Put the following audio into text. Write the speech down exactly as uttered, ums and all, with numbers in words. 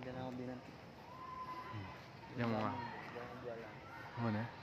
Diyan ako binanti. Yung mga Diyan ako buwala. ano na